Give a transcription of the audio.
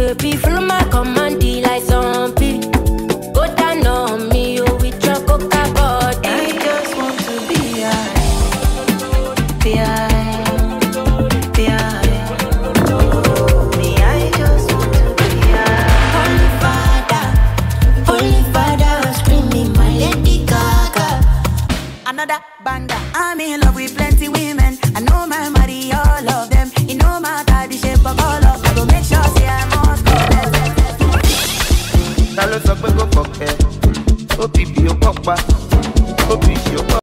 baby, follow my command, like zombie. Go down on me, oh, with your coca body. I just want to be high, be high. Another banger. I'm in love with plenty women. I know my money, all of them. You know my body shape of all of them. I go make sure say I must go there. Talo sọ pé kò kọ̀kẹ́, ó bìbì ó kọ̀pa, ó bìbì ó kọ̀pa.